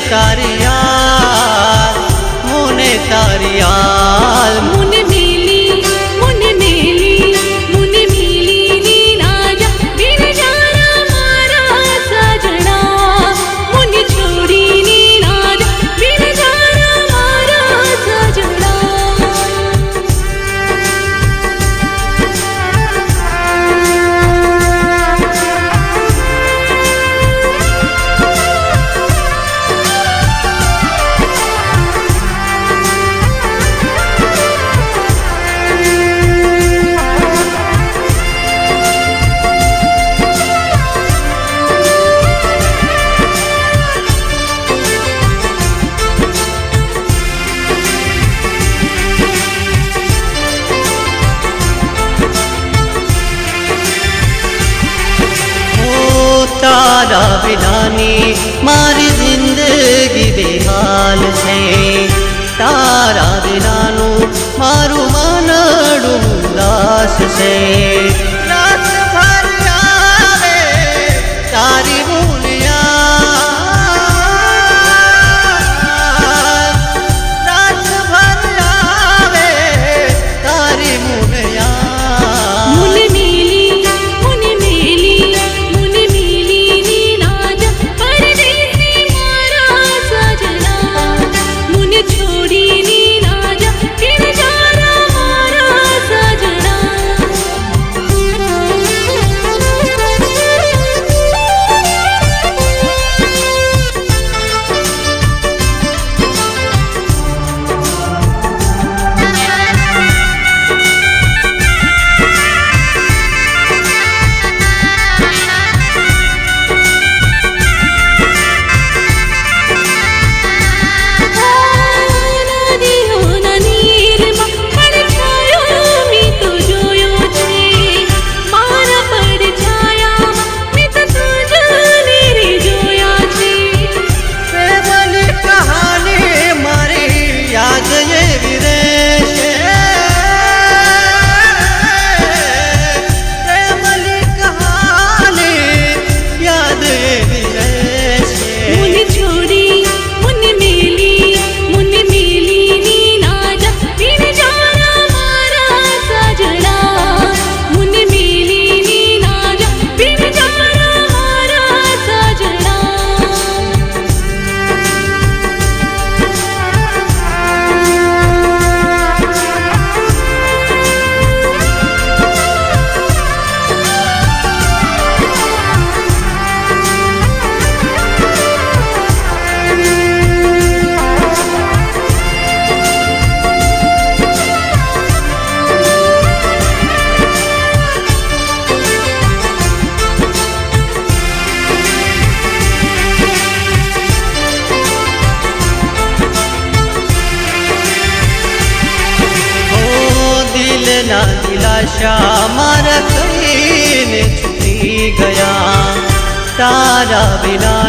तारी याद, मुने तारी याद। मुने मिली मुने मिली मुने मिली नी नाजा बिन जाना मारा सजना। मुने छोड़ी नी नाजा बिन जाना मारा सजना। तारा बिनानी मारी जिंदगी बेहाल है। तारा बिनानु मारू मनडू उदास से। रात भर आवे तारी मुनिया, रात भर आवे तारी मुनिया। मुने मिली मुने मिली मुने मिली नी नाजा परदेसी मारा सजना। मुने छोड़ी नी नाजा बिन जाना मारा सजना। मुने छोड़ी मुने मिली मुने मिली नी नाजा बिन जाना मारा सजना। मुने मिली नी नाजा बिन जाना मारा सजना। ना दिलाशा मारा कहीं छुटी गया। तारा बिना